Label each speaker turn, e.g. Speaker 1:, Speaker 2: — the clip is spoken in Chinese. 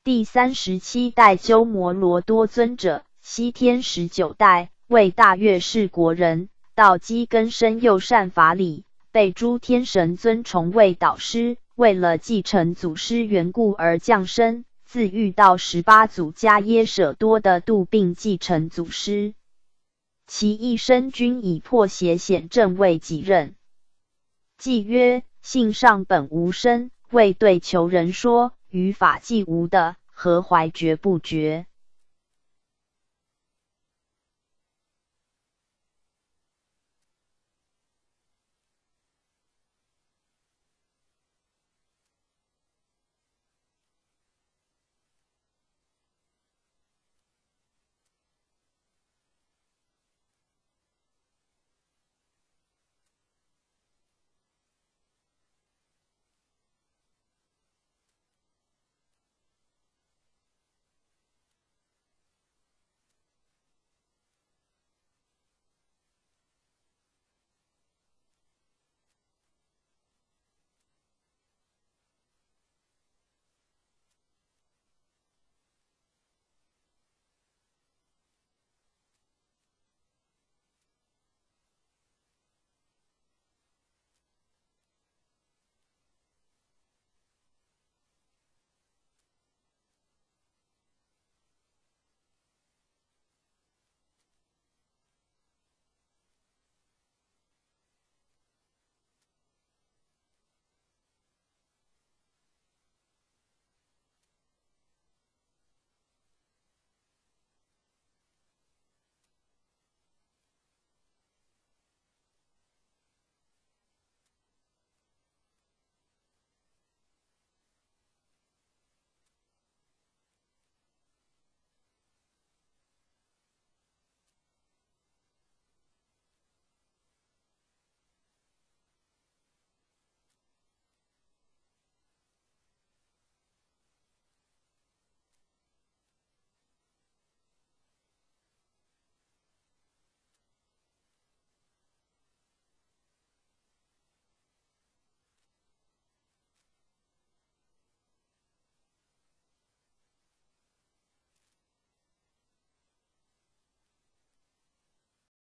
Speaker 1: 第37代鸠摩罗多尊者，西天19代，为大月氏国人，道基根深又善法理，被诸天神尊崇为导师，为了继承祖师缘故而降生，自遇到18祖迦耶舍多的度并继承祖师，其一生均以破邪显正为己任。即曰：性上本无生，为对求人说，于法既无的，何怀觉不觉？